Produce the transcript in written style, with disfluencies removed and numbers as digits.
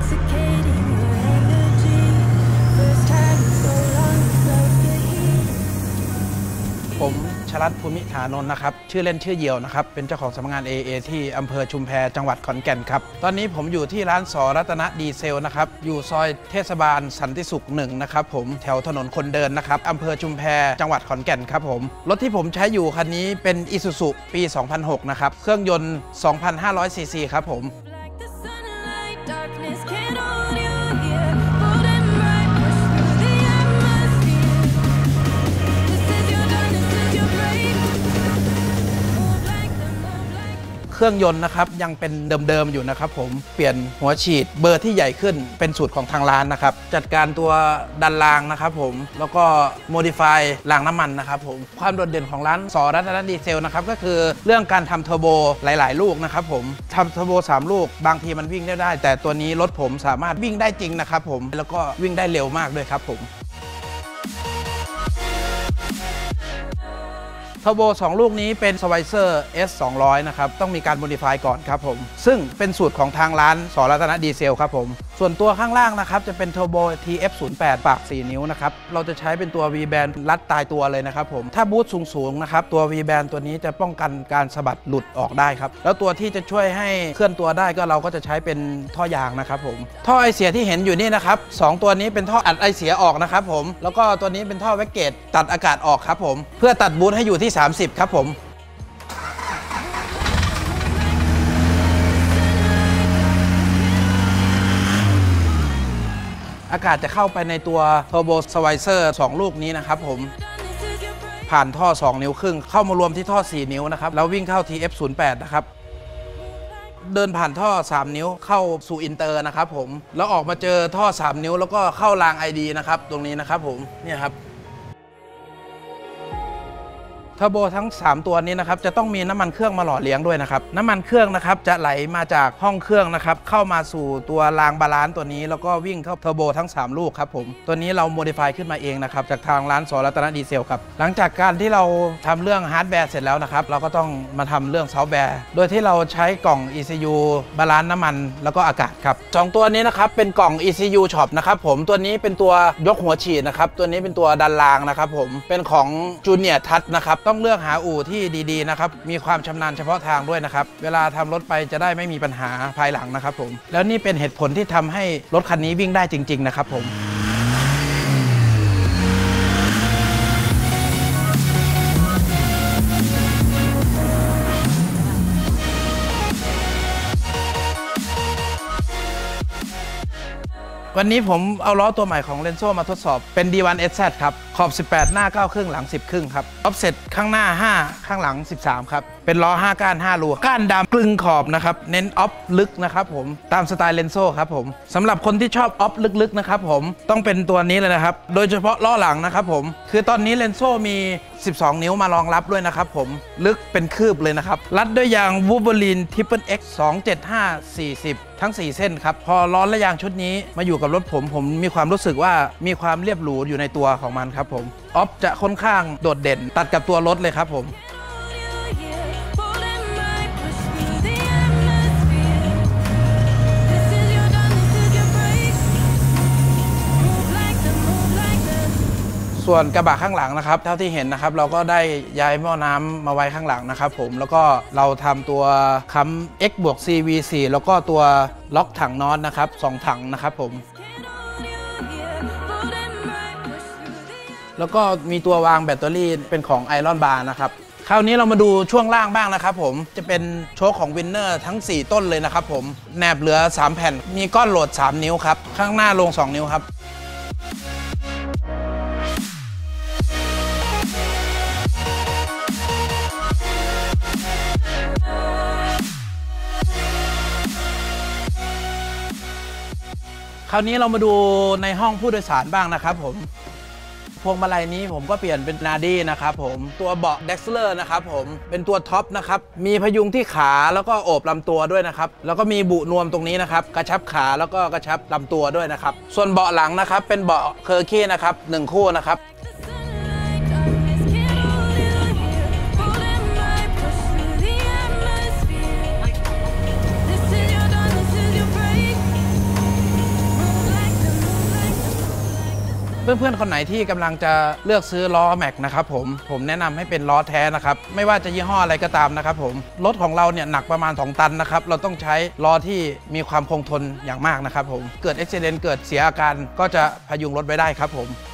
ผมชลัดภูมิฐานนท์นะครับชื่อเล่นชื่อเยียวนะครับเป็นเจ้าของสำนักงาน AA ที่อำเภอชุมแพจังหวัดขอนแก่นครับตอนนี้ผมอยู่ที่ร้านสรัตนดีเซลนะครับอยู่ซอยเทศบาลสันติสุข1นะครับผมแถวถนนคนเดินนะครับอำเภอชุมแพจังหวัดขอนแก่นครับผมรถที่ผมใช้อยู่คันนี้เป็น Isuzu ปี 2006 นะครับเครื่องยนต์ 2,500 ซีซีครับผมเครื่องยนต์นะครับยังเป็นเดิมๆอยู่นะครับผมเปลี่ยนหัวฉีดเบอร์ที่ใหญ่ขึ้นเป็นสูตรของทางร้านนะครับจัดการตัวดันรางนะครับผมแล้วก็โมดิฟายรางน้ำมันนะครับผมความโดดเด่นของร้านสรัตนดีเซลนะครับก็คือเรื่องการทำเทอร์โบหลายๆลูกนะครับผมทำเทอร์โบ3ลูกบางทีมันวิ่งได้แต่ตัวนี้รถผมสามารถวิ่งได้จริงนะครับผมแล้วก็วิ่งได้เร็วมากด้วยครับผมเทอร์โบ2ลูกนี้เป็น Swisher S200 นะครับต้องมีการโมดิฟายก่อนครับผมซึ่งเป็นสูตรของทางร้านสรัตนดีเซลครับผมส่วนตัวข้างล่างนะครับจะเป็นเทอร์โบ TF08 ปาก4นิ้วนะครับเราจะใช้เป็นตัว V-band รัดตายตัวเลยนะครับผมถ้าบูทสูงๆนะครับตัว V-band ตัวนี้จะป้องกันการสะบัดหลุดออกได้ครับแล้วตัวที่จะช่วยให้เคลื่อนตัวได้ก็เราก็จะใช้เป็นท่อยางนะครับผมท่อไอเสียที่เห็นอยู่นี่นะครับ2ตัวนี้เป็นท่ออัดไอเสียออกนะครับผมแล้วก็ตัวนี้เป็นท่อแว็กเกตตัดอากาศออกครับผมเพื่อตัดบูทให้อยู่ที่30ครับผมอากาศจะเข้าไปในตัว Turbo Swisher 2 ลูกนี้นะครับผมผ่านท่อ2 นิ้วครึ่งเข้ามารวมที่ท่อ4 นิ้วนะครับแล้ววิ่งเข้า TF08 นะครับเดินผ่านท่อ3 นิ้วเข้าสู่อินเตอร์นะครับผมแล้วออกมาเจอท่อ3 นิ้วแล้วก็เข้าราง ID นะครับตรงนี้นะครับผมเนี่ยครับเทอร์โบทั้ง3 ตัวนี้นะครับจะต้องมีน้ำมันเครื่องมาหล่อเลี้ยงด้วยนะครับน้ำมันเครื่องนะครับจะไหลมาจากห้องเครื่องนะครับเข้ามาสู่ตัวรางบาลานซ์ตัวนี้แล้วก็วิ่งเข้าเทอร์โบทั้ง3 ลูกครับผมตัวนี้เราโมดิฟายขึ้นมาเองนะครับจากทางร้านสรัตนดีเซลครับหลังจากการที่เราทำเรื่องฮาร์ดแวร์เสร็จแล้วนะครับเราก็ต้องมาทำเรื่องซอฟต์แวร์โดยที่เราใช้กล่อง ECU บาลานซ์น้ำมันแล้วก็อากาศครับ2 ตัวนี้นะครับเป็นกล่อง ECU Shop นะครับผมตัวนี้เป็นตัวยกหัวฉีดนะครับตัวนี้เป็นตัวดันรางนะครับผมเป็นของ Junior Touch นะครับต้องเลือกหาอู่ที่ดีๆนะครับมีความชำนาญเฉพาะทางด้วยนะครับเวลาทำรถไปจะได้ไม่มีปัญหาภายหลังนะครับผมแล้วนี่เป็นเหตุผลที่ทำให้รถคันนี้วิ่งได้จริงๆนะครับผมวันนี้ผมเอาล้อตัวใหม่ของเลนโซ่มาทดสอบเป็น D1SZ ครับขอบ18หน้า9ครึ่งหลัง10ครึ่งครับออฟเซ็ตข้างหน้า5ข้างหลัง13ครับเป็นล้อ5ก้าน5รูก้านดำกลึงขอบนะครับเน้นออฟลึกนะครับผมตามสไตล์เลนโซ่ครับผมสำหรับคนที่ชอบออฟลึกๆนะครับผมต้องเป็นตัวนี้เลยนะครับโดยเฉพาะล้อหลังนะครับผมคือตอนนี้เลนโซ่มี12 นิ้วมารองรับด้วยนะครับผมลึกเป็นคืบเลยนะครับรัดด้วยยาง Wolverine Triple X 275/40ทั้ง4 เส้นครับพอล้อและยางชุดนี้มาอยู่กับรถผมมีความรู้สึกว่ามีความเรียบหรูอยู่ในตัวของมันครับผมออฟจะค่อนข้างโดดเด่นตัดกับตัวรถเลยครับผมส่วนกระบะข้างหลังนะครับเท่าที่เห็นนะครับเราก็ได้ย้ายหม้อน้ำมาไว้ข้างหลังนะครับผมแล้วก็เราทำตัวค้ำ X บวก CV4 แล้วก็ตัวล็อกถังน็อตนะครับ2 ถังนะครับผมแล้วก็มีตัววางแบตเตอรี่เป็นของไอรอนบาร์นะครับคราวนี้เรามาดูช่วงล่างบ้างนะครับผมจะเป็นโชคของวินเนอร์ทั้ง4 ต้นเลยนะครับผมแหนบเหลือ3 แผ่นมีก้อนโหลด3 นิ้วครับข้างหน้าลง2 นิ้วครับคราวนี้เรามาดูในห้องผู้โดยสารบ้างนะครับผมพวงมาลัยนี้ผมก็เปลี่ยนเป็นนาดี้นะครับผมตัวเบาะเด็กซ์เลอร์นะครับผมเป็นตัวท็อปนะครับมีพยุงที่ขาแล้วก็โอบลำตัวด้วยนะครับแล้วก็มีบุนวมตรงนี้นะครับกระชับขาแล้วก็กระชับลำตัวด้วยนะครับส่วนเบาะหลังนะครับเป็นเบาะเคอร์คีนะครับ1 คู่นะครับเพื่อนๆคนไหนที่กำลังจะเลือกซื้อล้อแม็กนะครับผมแนะนำให้เป็นล้อแท้นะครับไม่ว่าจะยี่ห้ออะไรก็ตามนะครับผมรถของเราเนี่ยหนักประมาณ2 ตันนะครับเราต้องใช้ล้อที่มีความคงทนอย่างมากนะครับผมเกิดอุบัติเหตุเกิดเสียอาการก็จะพยุงรถไว้ได้ครับผม